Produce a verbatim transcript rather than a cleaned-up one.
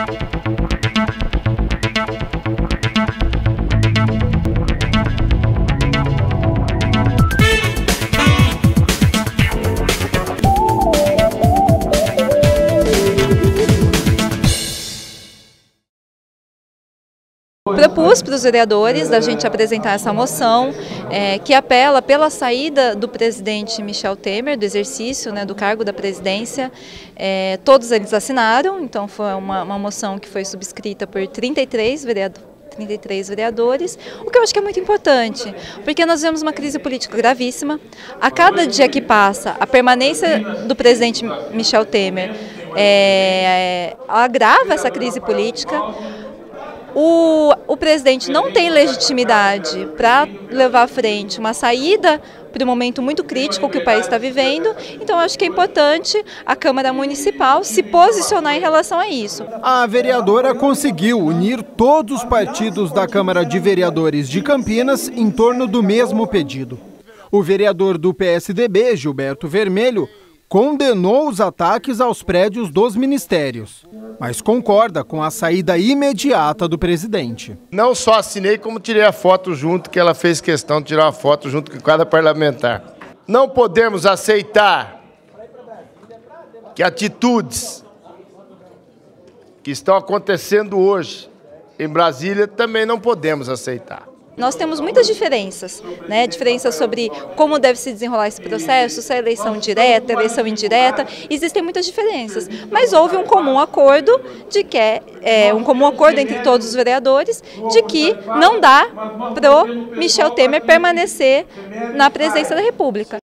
Propus para os vereadores da gente apresentar essa moção é, que apela pela saída do presidente Michel Temer, do exercício, né, do cargo da presidência. É, todos eles assinaram, então foi uma, uma moção que foi subscrita por trinta e três vereadores. trinta e três vereadores, o que eu acho que é muito importante, porque nós vemos uma crise política gravíssima. A cada dia que passa, a permanência do presidente Michel Temer é, agrava essa crise política. O, o presidente não tem legitimidade para levar à frente uma saída para um momento muito crítico que o país está vivendo, então acho que é importante a Câmara Municipal se posicionar em relação a isso. A vereadora conseguiu unir todos os partidos da Câmara de Vereadores de Campinas em torno do mesmo pedido. O vereador do P S D B, Gilberto Vermelho, condenou os ataques aos prédios dos ministérios, mas concorda com a saída imediata do presidente. Não só assinei, como tirei a foto junto, que ela fez questão de tirar a foto junto com cada parlamentar. Não podemos aceitar que atitudes que estão acontecendo hoje em Brasília também não podemos aceitar. Nós temos muitas diferenças, né? Diferenças sobre como deve se desenrolar esse processo, se é eleição direta, eleição indireta, existem muitas diferenças. Mas houve um comum acordo de que é, é um comum acordo entre todos os vereadores de que não dá para o Michel Temer permanecer na presidência da República.